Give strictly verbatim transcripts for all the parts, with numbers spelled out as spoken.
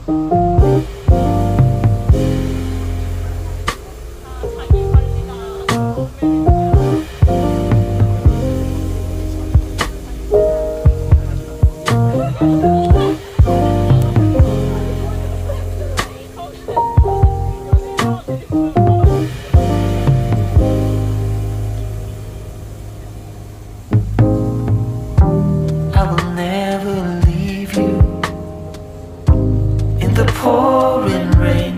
Pouring rain,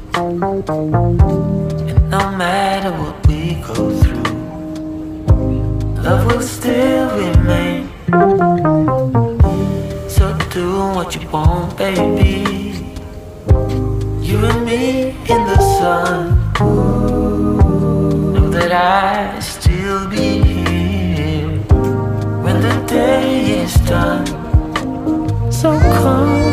and no matter what we go through, love will still remain. So do what you want, baby. You and me in the sun. Know that I'll still be here when the day is done. So come